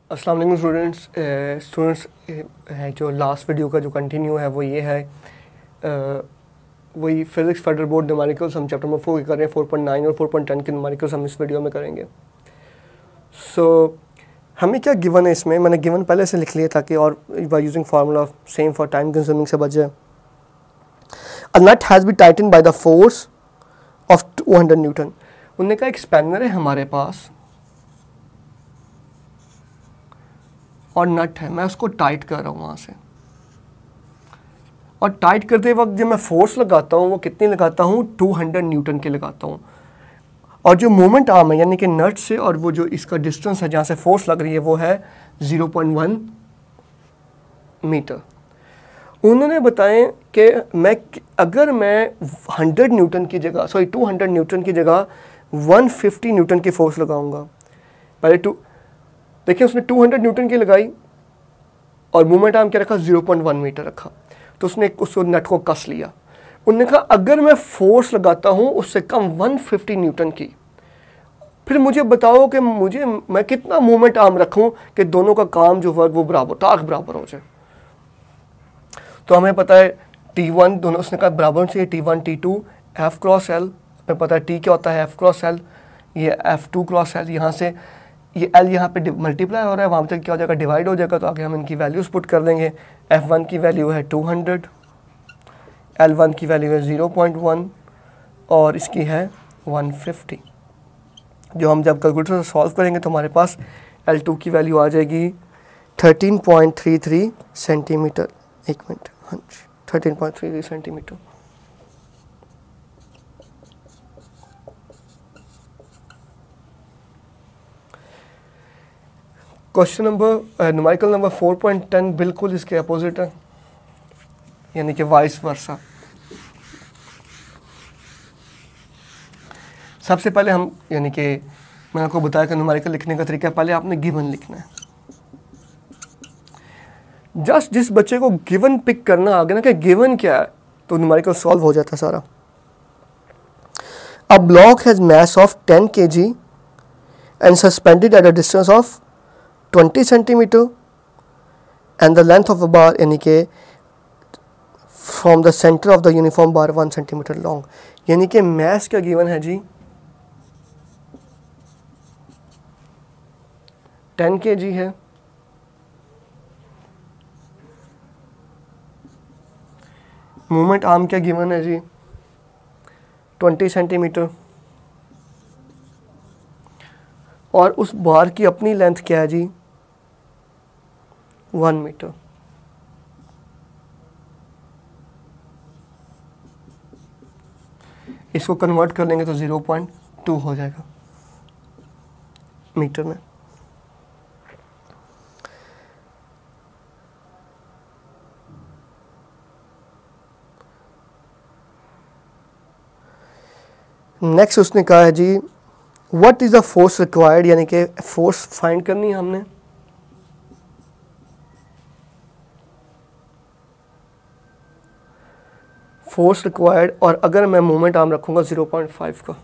अस्सलाम वालेकुम स्टूडेंट्स है जो लास्ट वीडियो का जो कंटिन्यू है वो ये है वही फिज़िक्स फेडरल बोर्ड न्यूमेरिकल्स हम चैप्टर नंबर 4 के कर रहे हैं। 4.9 और 4.10 के न्यूमेरिकल्स हम इस वीडियो में करेंगे। हमें क्या गिवन है इसमें, मैंने गिवन पहले से लिख लिया ताकि और by using formula same for time consuming से बच जाए। A nut has be tighten by the force of 200 newton. उन्होंने कहा एक स्पैनर है हमारे पास और नट है, मैं उसको टाइट कर रहा हूँ वहाँ से, और टाइट करते वक्त जब मैं फोर्स लगाता हूँ वो कितनी लगाता हूँ, 200 न्यूटन के लगाता हूँ। और जो मोमेंट आर्म है यानी कि नट से और वो जो इसका डिस्टेंस है जहाँ से फोर्स लग रही है वो है 0.1 मीटर। उन्होंने बताएं कि अगर मैं 100 न्यूटन की जगह 200 न्यूटन की जगह 150 न्यूटन की फोर्स लगाऊंगा। पहले देखिए उसने 200 न्यूटन की लगाई और मोमेंट आर्म क्या रखा, 0.1 मीटर रखा, तो उसने उस नट को कस लिया। उन्होंने कहा अगर मैं फोर्स लगाता हूँ उससे कम 150 न्यूटन की, फिर मुझे बताओ कि मैं कितना मोमेंट आर्म रखूँ कि दोनों का काम जो वर्क वो बराबर टार्क बराबर हो जाए। तो हमें पता है T1 दोनों उसने कहा बराबर चाहिए, T1 T2 F cross L। हमें पता है T क्या होता है, F क्रॉस L, ये F2 क्रॉस L। यहाँ से ये L यहाँ पे मल्टीप्लाई हो रहा है, वहाँ पे क्या हो जाएगा, डिवाइड हो जाएगा। तो आगे हम इनकी वैल्यूज़ पुट कर देंगे। F1 की वैल्यू है 200, L1 की वैल्यू है 0.1 और इसकी है 150। जो हम जब कैलकुलेटर से सॉल्व करेंगे तो हमारे पास L2 की वैल्यू आ जाएगी 13.33 सेंटीमीटर। एक मिनट, हाँ जी, 13.33 centimetre. Question number numerical number 4.10 बिल्कुल इसके अपोजिट है, यानी कि वाइस वर्सा। सबसे पहले हम यानी कि मैंने आपको बताया कि न्यूमेरिकल लिखने का तरीका, पहले आपने गिवन लिखना है। जस्ट जिस बच्चे को गिवन पिक करना आ गया ना कि गिवन क्या है, तो न्यूमेरिकल सॉल्व हो जाता सारा। A block has mass of 10 kg and suspended at a distance of 20 centimetre and the length of the bar यानी कि from the centre of the uniform bar 1 centimetre long. यानी कि मास क्या given है जी, 10 kg है, moment arm क्या given है जी, 20 सेंटीमीटर, और उस बार की अपनी लेंथ क्या है जी, 1 मीटर। इसको कन्वर्ट कर लेंगे तो 0.2 हो जाएगा मीटर में। नेक्स्ट उसने कहा है जी what is the force required, यानी कि फोर्स फाइंड करनी है हमने। फोर्स रिक्वायर्ड, और अगर मैं मोमेंट आर्म रखूंगा 0.5 का,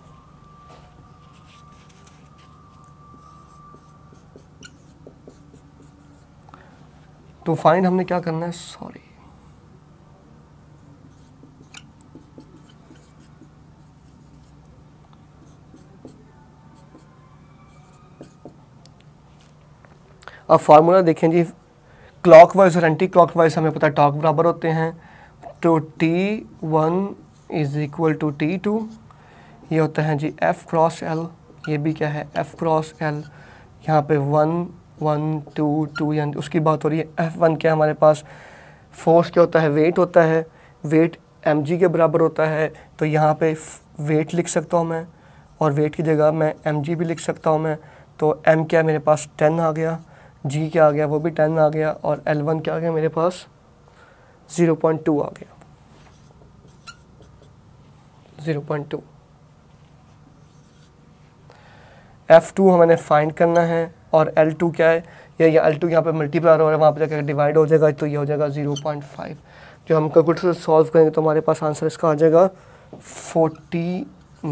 तो फाइंड हमने क्या करना है, सॉरी अब फार्मूला देखें जी, क्लॉकवाइज और एंटी क्लॉकवाइज हमें पता है टॉर्क बराबर होते हैं। तो T1 is equal to T2, ये होता है जी F क्रॉस L, ये भी क्या है F क्रॉस L। यहाँ पे 1 1 2 2 यानी उसकी बात हो रही है। F1 क्या हमारे पास, फोर्स क्या होता है, वेट होता है, वेट mg के बराबर होता है। तो यहाँ पे वेट लिख सकता हूँ मैं, और वेट की जगह मैं mg भी लिख सकता हूँ मैं। तो m क्या मेरे पास 10 आ गया, g क्या आ गया, वो भी 10 आ गया, और L1 क्या आ गया मेरे पास 0.2 आ गया, 0.2। F2 हमें फाइंड करना है, और L2 क्या है, या L2 यहाँ पे मल्टीप्लाई हो रहा है, वहाँ पे जाकर डिवाइड हो जाएगा, तो ये हो जाएगा 0.5। जो हम कैलकुलेटर से सॉल्व करेंगे तो हमारे पास आंसर इसका आ जाएगा 40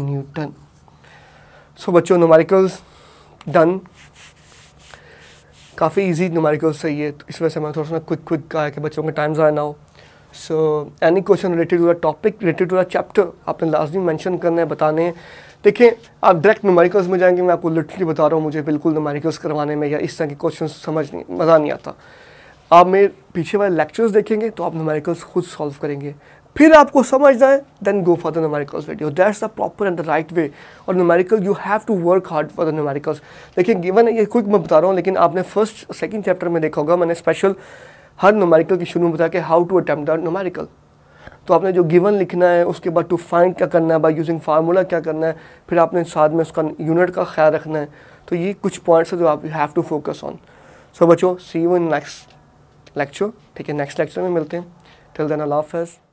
न्यूटन। सो बच्चों न्यूमेरिकल्स डन। काफ़ी इजी न्यूमेरिकल सही है, तो इस वजह से मैं थोड़ा सा क्विक कहा है कि बच्चों के टाइम्स आए ना हो। So any question related to the topic, related to the chapter आपने लाजमी मेंशन करना है, बताने हैं। देखिए आप डायरेक्ट न्यूमेरिकल्स में जाएंगे, मैं आपको लिटरली बता रहा हूँ, मुझे बिल्कुल न्यूमेरिकल्स करवाने में या इस तरह के क्वेश्चन समझ नहीं, मज़ा नहीं आता। आप मेरे पीछे वाले लेक्चर्स देखेंगे तो आप न्यूमेरिकल्स खुद सॉल्व करेंगे, फिर आपको समझना है, then go for the numericals video, that's the proper and the right way. और numerical you have to work hard for the numericals. देखिए गिवन है, ये क्विक मैं बता रहा हूँ, लेकिन आपने फर्स्ट सेकंड चैप्टर में देखा होगा, मैंने स्पेशल हर न्यूमेरिकल के शुरू में बताया कि how to attempt the numerical. तो आपने जो गिवन लिखना है, उसके बाद टू फाइंड क्या करना है, बाय यूजिंग फार्मूला क्या करना है, फिर आपने साथ में उसका यूनिट का ख्याल रखना है। तो ये कुछ पॉइंट्स है जो आप have to focus on. So बच्चों, see you in next lecture, ठीक है, नेक्स्ट लेक्चर में मिलते हैं। टिल देन अल्लाह हाफ़िज़।